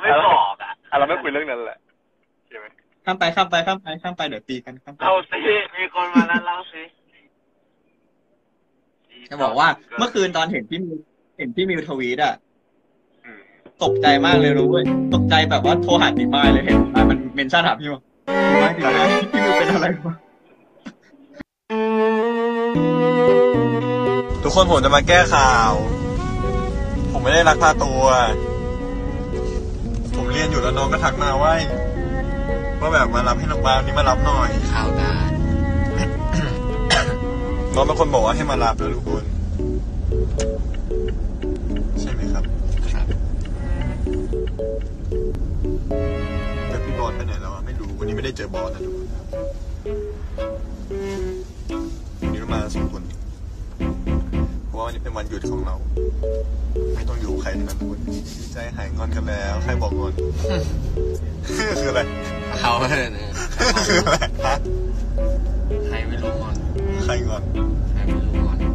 ไม่บอกอ่ะเราไม่คุยเรื่องนั้นแหละใช่ไหมข้ามไปเดี๋ยวตีกันข้ามไปเอาสิมีคนมาแล้วเล่าสิจะบอกว่าเมื่อคืนตอนเห็นพี่มิวทวีตอ่ะตกใจมากเลยรู้เว้ยตกใจแบบว่าโทรหาตีมายเลยเห็นมันเมนชั่นหาพี่มิวตีมายพี่มิวเป็นอะไรวะทุกคนผมจะมาแก้ข่าวผมไม่ได้ลักพาตัวผมเรียนอยู่แล้วน้องก็ทักมาว่าแบบมารับให้น้องบ้านนี้มารับหน่อยข่าวได้น้องเป็นคนบอกว่าให้มารับนะทุกคนใช่ไหมครับครับแต่พี่บอลไปไหนแล้วไม่รู้วันนี้ไม่ได้เจอบอลนะทุกคนวันนี้เรามา2 คนเพราะว่าวันนี้เป็นวันหยุดของเราไม่ต้องอยู่ใครทั้งนั้นทุกคนดีใจหายงอนกันแล้วใครบอกงอน คืออะไรเขาเลยเนี่ยคืออะไรฮะใครไม่รู้งอนใครงอนใครไม่รู้งอน